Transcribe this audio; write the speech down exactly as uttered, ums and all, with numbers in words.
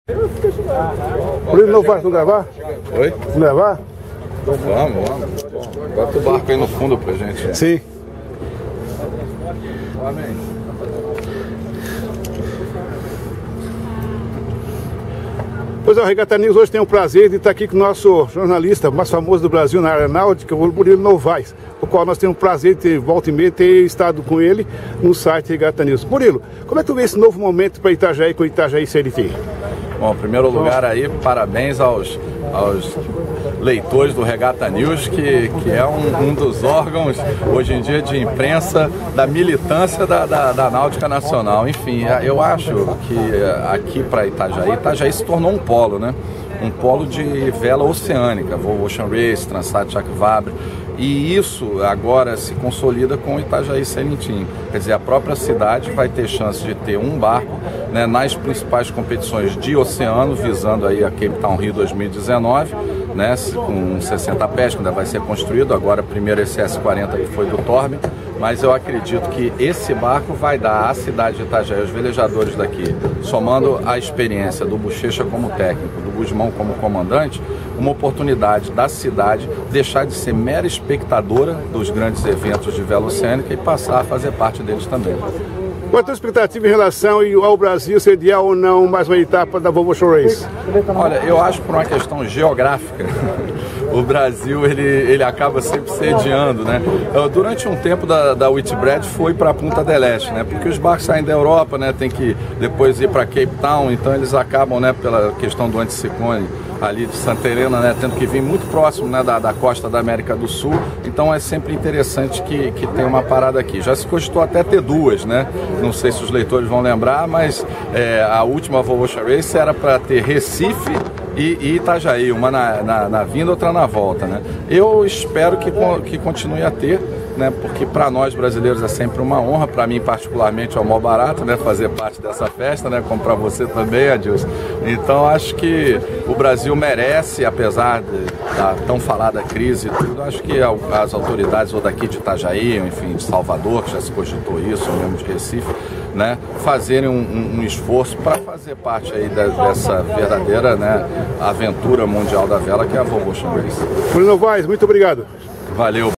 Murilo Novaes, não gravar? Oi? Não gravar? Vamos, vamos. Bota o barco aí no fundo pra gente. Sim. Amém. Pois é, o Regata News hoje tem o prazer de estar aqui com o nosso jornalista mais famoso do Brasil na área náutica, o Murilo Novaes, o qual nós temos o prazer de ter, volta e meia, ter estado com ele no site Regata News. Murilo, como é que tu vê esse novo momento para Itajaí com Itajaí C L T? Bom, em primeiro lugar aí, parabéns aos, aos leitores do Regata News, que, que é um, um dos órgãos, hoje em dia, de imprensa da militância da, da, da Náutica Nacional. Enfim, eu acho que aqui para Itajaí, Itajaí se tornou um polo, né? Um polo de vela oceânica, Volvo Ocean Race, Transat Jacques Vabre, e isso agora se consolida com o Itajaí Selintim. Quer dizer, a própria cidade vai ter chance de ter um barco, né, nas principais competições de oceano, visando aí a Cape Town Rio dois mil e dezenove, né, com sessenta pés, que ainda vai ser construído, agora primeiro esse S quarenta que foi do Torme, mas eu acredito que esse barco vai dar à cidade de Itajaí, aos velejadores daqui, somando a experiência do Bochecha como técnico, do Guzmão como comandante, uma oportunidade da cidade deixar de ser mera espectadora dos grandes eventos de vela oceânica e passar a fazer parte deles também. Qual a tua expectativa em relação ao Brasil sediar ou não mais uma etapa da Volvo Ocean Race? Olha, eu acho que por uma questão geográfica, o Brasil ele, ele acaba sempre sediando, né? Durante um tempo da, da Whitbread foi para Punta del Este, né? Porque os barcos saem da Europa, né? Tem que depois ir para Cape Town, então eles acabam, né? Pela questão do anticiclone ali de Santa Helena, né? Tendo que vir muito próximo, né? Da, da costa da América do Sul, então é sempre interessante que, que tenha uma parada aqui. Já se cogitou até ter duas, né? Não sei se os leitores vão lembrar, mas é, a última Volvo Ocean Race era para ter Recife e, e Itajaí, uma na, na, na vinda, outra na volta, né? Eu espero que, que continue a ter, né? Porque para nós brasileiros é sempre uma honra, para mim particularmente é o maior barato, né? Fazer parte dessa festa, né? Como para você também, Adilson. Então acho que o Brasil merece, apesar de, da tão falada crise e tudo, acho que as autoridades ou daqui de Itajaí, enfim, de Salvador, que já se cogitou isso, ou mesmo de Recife, né, fazerem um, um, um esforço para fazer parte aí da, dessa verdadeira, né, aventura mundial da vela, que é a Volvo Ocean Race. Murilo Novaes, muito obrigado. Valeu.